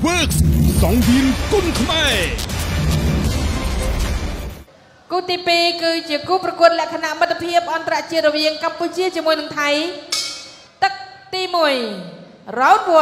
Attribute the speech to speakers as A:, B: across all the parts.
A: Works សងហ៊ានគុណខ្មែរ
B: គូទី2គឺជាគូប្រកួតលក្ខណៈមិត្តភាពអន្តរជាតិរវាងកម្ពុជាជាមួយនឹងថៃទឹកទី1 Round 1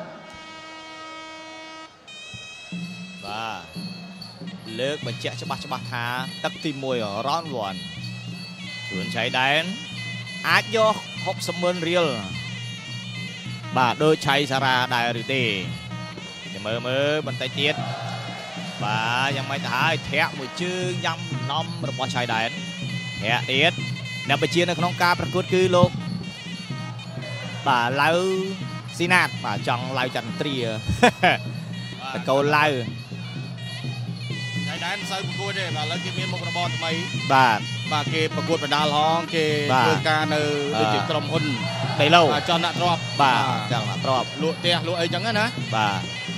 C: បាទលើកបញ្ជាក់ច្បាស់ថាទឹកទី1 Round 1ជួនឆៃដែនអាចយក60,000 រៀលបាទដូចឆៃសារ៉ាដែរឬទេមើលបន្តិចទៀតបាទយ៉ាងម៉េចទៅហើយធាក់មួយជើងយ៉ាំនំរបស់ឆៃដែនធាក់ទៀតអ្នកបញ្ជានៅក្នុងការប្រកួតគឺលោកបាទឡៅស៊ីណាតបាទចង់ឡៅចន្ទ្រាតកូលឡៅ
D: ឆៃដែនសូវប្រកួតទេបាទឥឡូវគេមានមុខរបរថ្មី
C: បាទ
D: គេប្រកួតបណ្ដាលហងគេធ្វើការនៅដូចជាក្រុមហ៊ុន
C: ដីឡូ
D: ចង់ដាក់ទ្រប
C: បាទចង់ដាក់ទ្រប
D: លក់ផ្ទះលក់អីចឹងណា
C: បាទ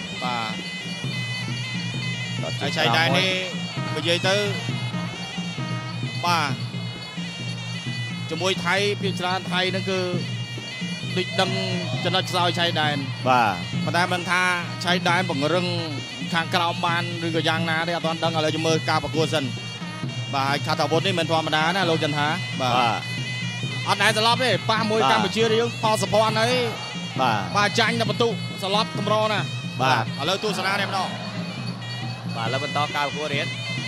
D: ហើយឆៃដែននេះនិយាយទៅបាទជាមួយថៃពីច្រើនថៃហ្នឹងគឺដូចដឹងចំណុចខ្សោយឆៃដែន
C: បាទ
D: ប៉ុន្តែមិនថាឆៃដែនបង្រឹងខាងក្រោមបានឬក៏យ៉ាងណាទេអត់ទាន់ដឹងឥឡូវយើងមើលការប្រកួតសិនបាទហើយខាត់អាវុធនេះមិនធម្មតាណាលោកចន្ទថា
C: បាទ
D: អត់ដែរស្លាប់ទេប៉ះមួយកម្ពុជាយើងផលសភ័ណ្ឌហើយបាទចាញ់តែបន្ទុស្លាប់កម្រណា
C: បាទ
D: ឥឡូវទស្សនានេះម្ដង
C: បាទឥឡូវបន្តការប្រកួតរៀន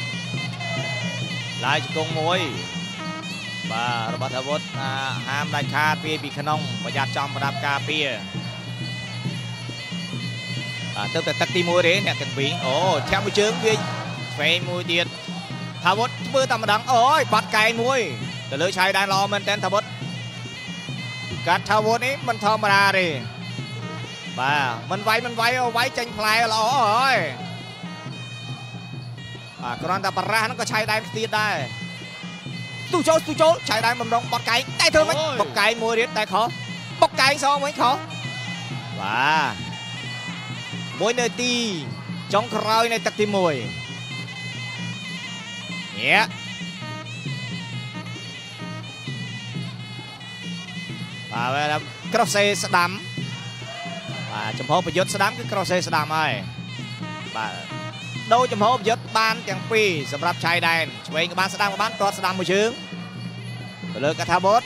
C: ឡាយជង្គង់មួយបាទរបស់អាវុធហាមដាច់ខាតពីក្នុងប្រយ័ត្នចំប្រដាប់ការពារបាទទៅតែទឹកទី1ទេអ្នកទាំងពីរអូធាក់មួយជើងវាឆ្វេងមួយទៀតអាវុធធ្វើតែម្ដងអូយបាត់កែងមួយទៅលើឆៃដែនល្អមែនតើអាវុធកាត់អាវុធនេះមិនធម្មតាទេបាទមិនវាយវាយចេញផ្លែល្អអើយបាទគ្រាន់តែបារះហ្នឹងក៏ឆៃដែនទៀតដែរទូចូលឆៃដែនបំរុងបត់កែងតែធ្វើមិនបុកកែងមួយទៀតតែខុសបុកកែងសងវិញខុសបាទមួយនាទីចុងក្រោយនៃទឹកទី1ញាក់បាទក្រោះសេស្ដាំបាទចំហប្រយុទ្ធស្ដាំគឺក្រោះសេស្ដាំហើយបាទដូរចំហប្រយុទ្ធបានទាំងពីរសម្រាប់ឆៃដែនឆ្វេងក៏បានស្ដាំក៏បានទាត់ស្ដាំមួយជើងទៅលើកថាវុធ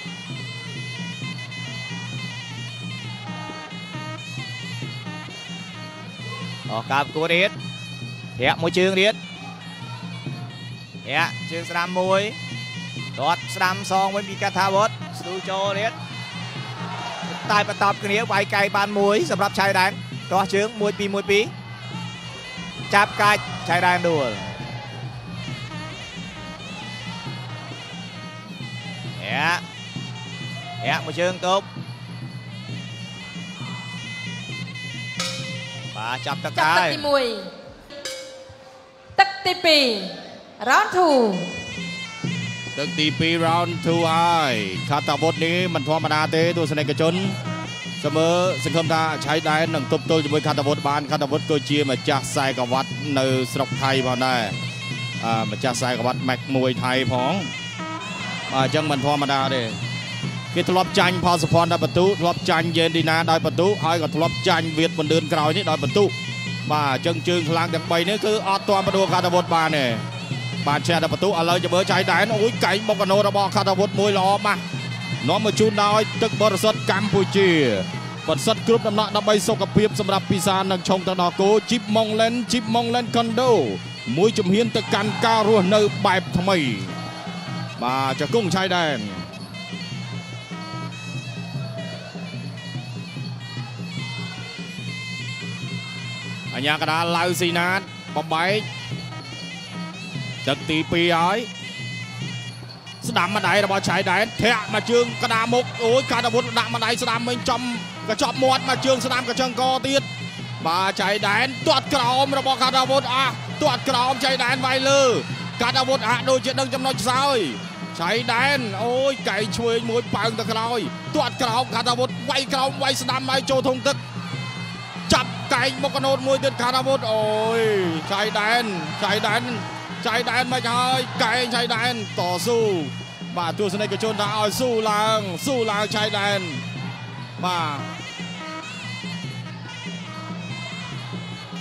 C: ការប្រកួតទៀតធាក់មួយជើងទៀតធាក់ជើងស្ដាំមួយទាត់ស្ដាំសងវិញពីកថាវុធស្ទូចូលទៀតតែបន្តគ្នាវាយកែបានមួយសម្រាប់ឆៃដែនទាស់ជើង1-2ចាប់កាច់ឆៃដែនដួលធាក់មួយជើងទប់បាទចាប់ទឹកហើយ
B: ទឹកទី1ទឹកទី2 Round 2
D: ទឹកទី2 Round 2ហើយខាត់អាវុធនេះមិនធម្មតាទេទស្សនិកជនសម្មើសង្ឃឹមថាឆៃដែននឹងទប់ទល់ជាមួយខាត់អាវុធបានខាត់អាវុធក៏ជាម្ចាស់ខ្សែក្រវ៉ាត់នៅស្រុកថៃផងដែរម្ចាស់ខ្សែក្រវ៉ាត់ Mac 1ថៃផងបាទអញ្ចឹងមិនធម្មតាទេគេធ្លាប់ចាញ់ផលសុភ័ណ្ឌដោយបន្ទុធ្លាប់ចាញ់យេនឌីណាដោយបន្ទុហើយក៏ធ្លាប់ចាញ់វៀតបណ្ឌឿនក្រោយនេះដោយបន្ទុបាទអញ្ចឹងជើងខ្លាំងទាំង3នេះគឺអត់ទាន់បដូរខាត់អាវុធបានទេបាទឆែដល់បន្ទុឥឡូវចាំមើលឆៃដែនអូយកែងបុកកណូរបស់ខាត់អាវុធមួយល្អម៉ាស់នាំមកជូនដោយទឹកបរិសុទ្ធកម្ពុជាបន្សិតគ្រប់ដំណាក់ដើម្បីសុខភាពសម្រាប់ពិសានិងឆុងទៅដល់គោជីបម៉ុងឡែនកុនដូមួយជំហានទៅកាន់ការរស់នៅបែបថ្មីបាទចង្គង់ឆៃដែនអញ្ញាកដាឡៅស៊ីណាតបំបែកទឹកទី2ហើយស្ដាំម្ដាយរបស់ឆៃដែនធាក់មកជើងកដាមុខអូយកាត់អាវុធដាក់ម្ដាយស្ដាំវិញចំកញ្ចប់មាត់មកជើងស្ដាំកញ្ចឹងកទៀតបាទឆៃដែនទាត់ក្រោមរបស់កាត់អាវុធទាត់ក្រោមឆៃដែនវាយលើកាត់អាវុធដូចជាដឹងចំណុចខ្សោយឆៃដែនអូយកែងឆ្វេងមួយប៉ើងទៅក្រោយទាត់ក្រោមកាត់អាវុធវាយក្រោមវាយស្ដាំហើយចូលធុងទឹកចាប់កែងមកកណូតមួយទៀតកាត់អាវុធអូយឆៃដែនមិនហើយកែងឆៃដែនតស៊ូបាទទស្សនិកជនថាឲ្យស៊ូឡើងឆៃដែនប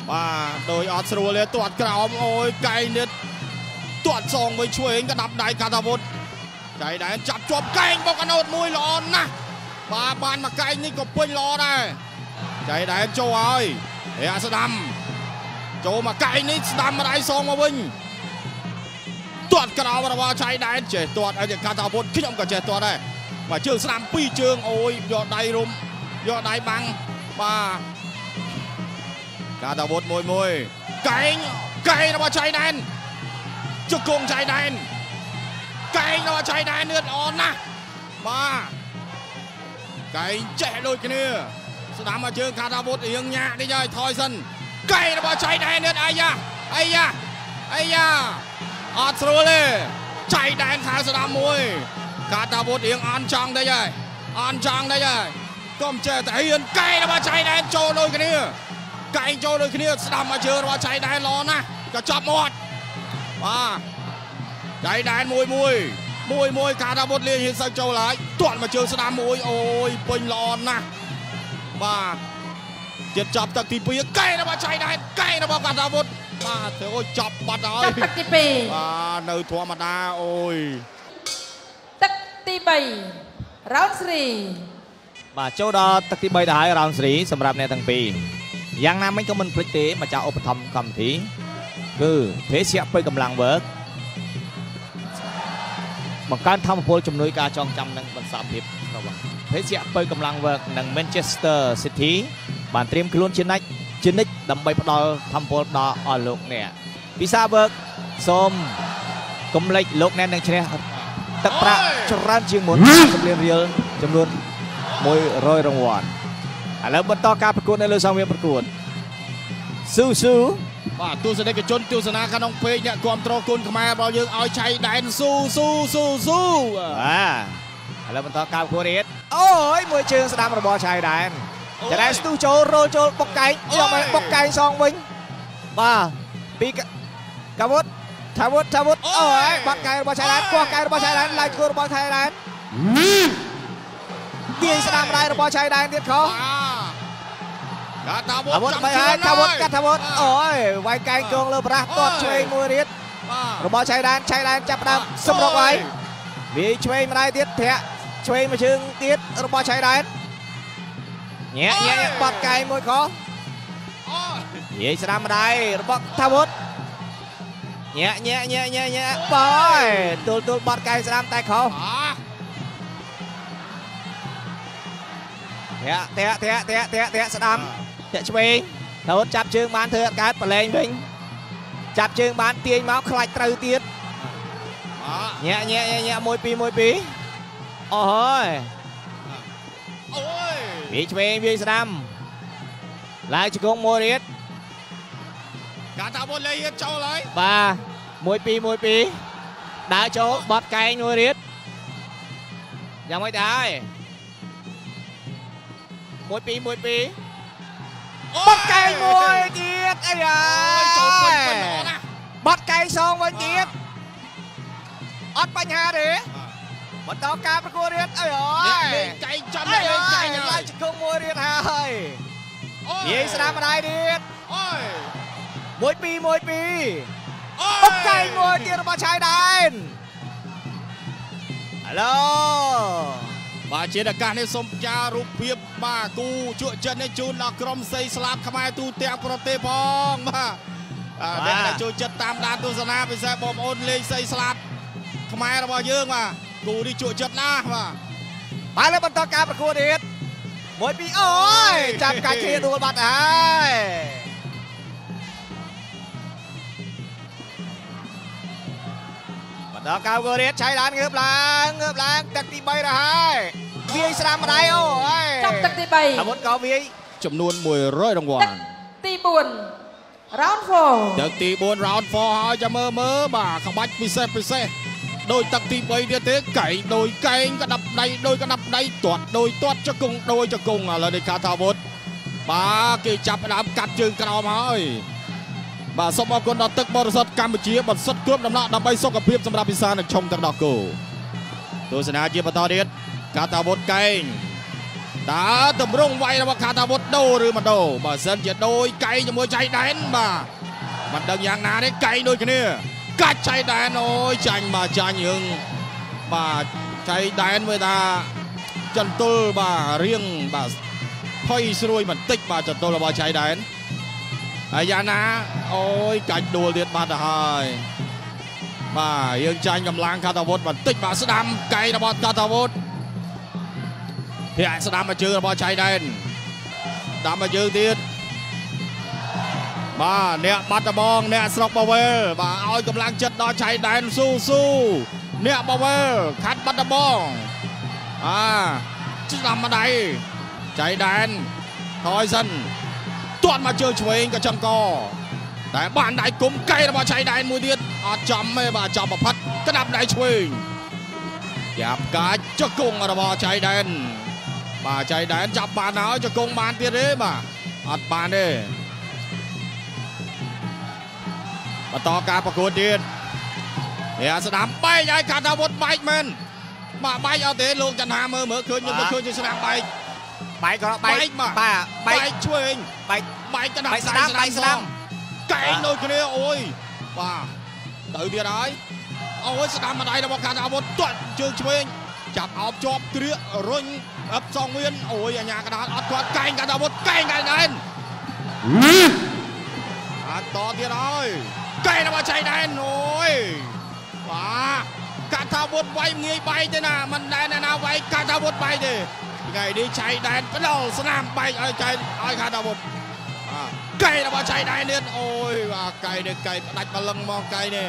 D: បាទដោយអត់ស្រួលទេទាត់ក្រោមអូយកែងនេះទាត់សងមួយឆ្វេងក៏ដាប់ដៃកាតាវុធចៃដែនចាប់ជាប់កែងបុកកណូតមួយល្អណាស់បាទបានមកកែងនេះក៏ពេញល្អដែរចៃដែនចូលហើយអាស្ដាំចូលមកកែងនេះស្ដាំមកដៃសងមកវិញទាត់ក្រោមរបស់ចៃដែនចេះទាត់ឲ្យកាតាវុធខ្ញុំក៏ចេះទាត់ដែរបាទជើងស្ដាំ2ជើងអូយយកដៃរុំយកដៃបាំងបាទកាតាវុធមួយកែងរបស់ចៃដែនជង្គង់ចៃដែនកែងរបស់ចៃដែនលឿនល្អណាស់បាទកែងចេះដូចគ្នាស្ដាំមកជើងកាតាវុធរៀងញាក់នេះហើយថយសិនកែងរបស់ចៃដែនលឿនអាយ៉ាអត់ស្រួលទេចៃដែនខាងស្ដាំមួយកាតាវុធរៀងអន់ចង់តិចហើយកុំចេះតែហ៊ានកែងរបស់ចៃដែនចូលដូចគ្នាកែងចូលដូចគ្នាស្ដាំមកជើងរបស់ចៃដែនល្អណាស់ក៏ចាប់មាត់បាទចៃដែនមួយកាតាវុធលេងហ៊ានសឹកចូលហើយទាត់មកជើងស្ដាំមួយអូយពេញល្អណាស់បាទទៀតចាប់ទឹកទី2កែងរបស់ចៃដែនកែងរបស់កាតាវុធបាទទៅអូយចាប់បាត់ហើយ
B: ចាប់ទឹកទី2
D: បាទនៅធម្មតាអូយ
B: ទឹកទី3 round 3
C: បាទចូលដល់ទឹកទី3ទៅហើយ round 3សម្រាប់អ្នកទាំងពីរយ៉ាងណាមិញក៏មិនភ្លេចទេម្ចាស់ឧបត្ថម្ភកម្មវិធីគឺភេសជ្ជៈពេញកម្លាំង work បង្កើនធម៌ពលជំនួយការចងចាំនិងបន្សាបភាពរបស់ភេសជ្ជៈពេញកម្លាំង work និង Manchester City បានត្រៀមខ្លួនជានិច្ចដើម្បីផ្ដល់ធម៌ពលដល់អស់លោកអ្នកពិសា work សូមកុំភ្លេចលោកអ្នកនឹងឈ្នះទឹកប្រាក់ច្រើនជាងមុនសម្លេងរៀលចំនួន100រង្វាន់ឥឡូវបន្តការប្រកួតនៅលើសង្វៀនប្រកួតស៊ូ
D: បាទទស្សនិកជនទស្សនាក្នុងពេកអ្នកគ្រប់គ្រងគុណខ្មែររបស់យើងឲ្យឆៃដែនស៊ូ
C: បាទឥឡូវបន្តការប្រកួតទៀតអូយមួយជើងស្ដាំរបស់ឆៃដែនចែកស្ទុះចូលរលចូលបុកកែងយកមកបុកកែងសងវិញបាទពីកាវុធថាវុធអូយបាត់កែងរបស់ឆៃដែនគោះកែងរបស់ឆៃដែនឡើងគោះរបស់ឆៃដែនទាញស្ដាំដៃរបស់ឆៃដែនទៀតខុស
D: កាតាវុធ
C: កាតាវុធអូយវាយកែងគងលើប្រាស់ទាត់ឆ្វេងមួយទៀតរបស់ឆៃដែនចាប់ដើមសម្រុកហើយវាឆ្វេងម្ដាយទៀតធាក់ឆ្វេងមួយជើងទៀតរបស់ឆៃដែនញាក់បាត់កែងមួយខុសនិយាយស្ដាំម្ដាយរបស់ថាវុធញាក់បាយទូលបាត់កែងស្ដាំតែខុសធាក់ស្ដាំធាក់ឆ្វេងថាវុធចាប់ជើងបានធ្វើអត់កើតប្រឡែងវិញចាប់ជើងបានទាញមកខ្លាច់ត្រូវទៀតញាក់1-2អូហើយវាឆ្វេងវាស្ដាំឡើងជង្គង់មួយទៀត
D: កាតាវុធលេងចូលហើយ
C: បាទ1-2ដើរចូលបត់កែងមួយទៀតយ៉ាងម៉េចដែរ1-2បត់កែងមួយទៀតអីហើយ
D: ចូលពេញល្អណាស់
C: បត់កែងសងវិញទៀតអត់បញ្ហាទេបន្តការប្រកួតទៀតអីហើ
D: យកែងចំលេងកែង
C: ឡើងជង្គង់មួយទៀតហើយនិយាយស្ដាំម្ដាយទៀត
D: អូយ
C: 1-2បុកកែងមួយទៀតរបស់ឆៃដែនហេឡូ
D: បាទជាឱកាសនេះសូមផ្ញើរូបភាពបាទគូជក់ចិត្តនេះជូនដល់ក្រុមសីស្លាប់ខ្មែរទូទាំងប្រទេសផងបាទអ្នកចូលចិត្តតាមដានទស្សនាពិសេសបងប្អូនលេងសីស្លាប់ខ្មែររបស់យើងបាទគូនេះជក់ចិត្តណាស់
C: បាទលើបន្តការប្រកួតទៀត1-2អូយចាប់កាច់គ្នាដួលបាត់ហើយបន្តការប្រកួតទៀតឆៃដែនងើបឡើងទឹកទី3ទៅហើយវាយស្ដាំម្ដាយអូយ
B: ចាប់ទឹកទី3
C: អាវុធក៏វាយ
D: ចំនួន100រង្វាន់
B: ទី4 round 4
D: ទឹកទី4 round 4ហើយចាំមើលបាទក្បាច់ពិសេសដោយទឹកទី3ទៀតទេកែងដោយកែងក៏ដាប់ដៃដោយក៏ដាប់ដៃទាត់ដោយទាត់ជង្គង់ដោយជង្គង់ឥឡូវនេះកាតាវុធបាទគេចាប់ដើមកាត់ជើងក្រោមហើយបាទសូមអរគុណដល់ទឹកបរិសុទ្ធកម្ពុជាបន្សុទ្ធគ្រប់ដំណក់ដើម្បីសុខភាពសម្រាប់ពិសានិងឆុងទាំងដោះគោទស្សនាជាបន្តទៀតកាតាវុធកែងតើតម្រង់វាយរបស់ខាតាវុតដូរឬមិនដូរបើសិនជាដូរកៃជាមួយចៃដែនបាទមិនដឹងយ៉ាងណាទេកៃដូចគ្នាកាច់ចៃដែនអូយចាញ់បាទចាញ់យើងបាទចៃដែនមើលថាចន្ទុលបាទរៀងបាទផុយស្រួយបន្តិចបាទចន្ទុលរបស់ចៃដែនហើយយ៉ាងណាអូយកាច់ដួលទៀតបាត់ទៅហើយបាទយើងចាញ់កម្លាំងខាតាវុតបន្តិចបាទស្ដាំកៃរបស់ខាតាវុតភាគស្ដាំមកជើងរបស់ចៃដែនស្ដាំមកជើងទៀតបាទអ្នកបាត់ដំបងអ្នកស្រុកបាវែលបាទឲ្យកម្លាំងចិត្តដល់ចៃដែនស៊ូអ្នកបាវែលខាត់បាត់ដំបងស្ដាំមកដៃចៃដែនថយសិនទាត់មកជើងឆ្វេងក៏ចំកតែបានដៃគុំកៃរបស់ចៃដែនមួយទៀតអត់ចំទេបាទចំប្រផាត់ក្តាប់ដៃឆ្វេងចាប់កាច់ចកងរបស់ចៃដែនបាទចៃដែនចាប់បានហើយចកងបានទៀតទេបាទអត់បានទេបន្តការប្រកួតទៀតនេះស្ដាំបែកឲ្យខាតាវុតបែកមែនបាទបែកអត់ទេលោកចន្ទហាមើលឃើញខ្ញុំទៅឃើញជាស្ដាំបែកក៏បែកបាទបែកឆ្វេងបែកក្តាប់ស្ដាំកែងដូចគ្នាអូយបាទទៅទៀតហើយអូយស្ដាំម្ដាយរបស់ខាតាវុតទាត់ជើងឆ្វេងចាប់អោបជាប់គ្រាករុញអឹបសងមានអូយអាញាកដាលអត់គាត់កែងខាតាវុតកែងកែដែនអត់តទៀតហើយកែងរបស់ចៃដែនអូយបាទខាតាវុតវាយងាយបែកទេណាមិនដែលណាវាយខាតាវុតបែកទេថ្ងៃនេះចៃដែនផ្ដោស្នាមបែកឲ្យខាតាវុតកៃរបស់ចៃដែនទៀតអូយបាទកៃនេះកៃផ្ដាច់បលឹងមកកៃនេះ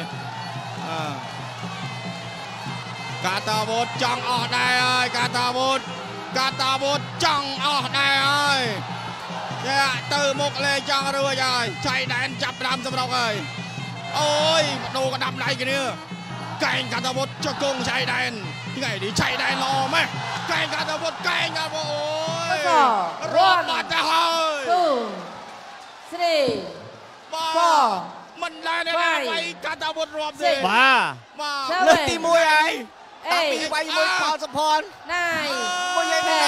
D: កាតាវុតចង់អស់ដែរហើយកាតាវុតចង់អស់ដែរហើយទៅមុខលេចង់រួចហើយចៃដែនចាប់ដើមសម្រុកហើយអូយដូរក៏ដាប់ដៃគ្នាកែងកាតាវុតចកងចៃដែនថ្ងៃនេះចៃដែនល្អម៉េះកែងកាតាវុតអូយរត់បាត់ទៅហើយ3 4មិនដែរណាវាយកាតាវុតរាប់ទេបាទលើកទី1ហើយតាំងពីវាយមួយផលសុផាន់មួយយ៉ាងណា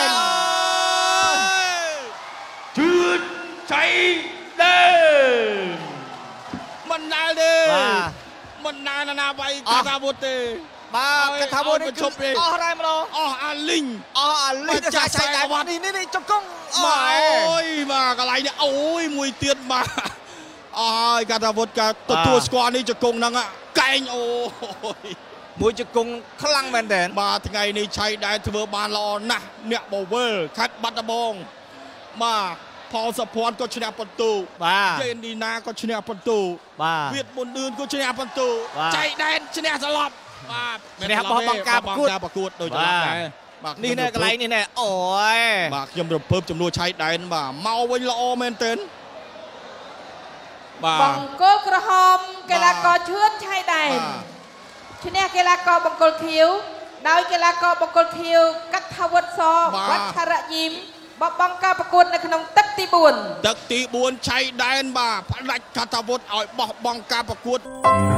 D: ជឿនចៃដែនមិនដែរទេមិនដែរណាវាយកាតាវុតទេបាទកាតាវុតនេះជប់ទេអស់ហើយម្ដងអស់អាលីងចាចៃដែននេះចកងអូយបាទកន្លែងនេះអូយមួយទៀតបាទអើយកាតាវុតក៏ទទួលស្គាល់នេះចកងហ្នឹងកែងអូយមួយចកងខ្លាំងមែនតើបាទថ្ងៃនេះឆៃដែរធ្វើបានល្អណាស់អ្នកបវលខាត់បាត់ដំបងបាទផលសុភ័ណ្ឌក៏ឈ្នះបន្ទូបាទយេនឌីណាក៏ឈ្នះបន្ទូបាទវៀតមុនឌឿនក៏ឈ្នះបន្ទូឆៃដែរឈ្នះសឡប់បាទឈ្នះបោះបង់ការប្រកួតដូចចលដែរបាទនេះណែកន្លែងនេះណែអូយបាទខ្ញុំរំភើបចំនួនឆៃដែនបាទមកវិញល្អមែនទែន
B: បង្គោលក្រហមកីឡាករឈឿនឆៃដែនឈ្នះកីឡាករបង្គោលខៀវដោយកីឡាករបង្គោលខៀវកាត់ថាវុតសវត្តឆរយីមបបង់ការប្រកួតនៅក្នុងទឹកទី4
D: ឆៃដែនបាទផ្ដាច់កាត់ថាវុតឲ្យបោះបង់ការប្រកួត